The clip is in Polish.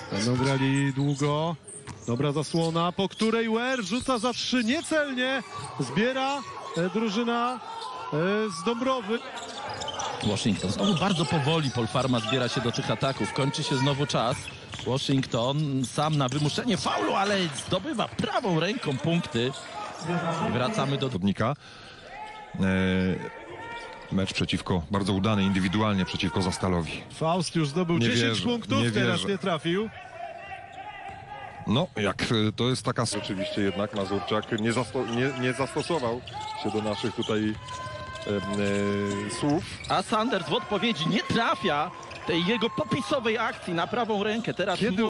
Będą grali długo. Dobra zasłona, po której Łer rzuca za 3 niecelnie. Zbiera drużyna z Dąbrowy. Washington znowu bardzo powoli. Polpharma zbiera się do 3 ataków. Kończy się znowu czas. Washington sam na wymuszenie faulu, ale zdobywa prawą ręką punkty. Wracamy do Zawodnika. Mecz przeciwko, bardzo udany indywidualnie przeciwko Zastalowi. Faust już zdobył Nie 10 wierzę, punktów, nie teraz wierzę. nie trafił. No, jak to jest taka... Rzeczywiście jednak Mazurczak nie zastosował się do naszych tutaj słów. A Sanders w odpowiedzi nie trafia tej jego popisowej akcji na prawą rękę. Teraz Kiedy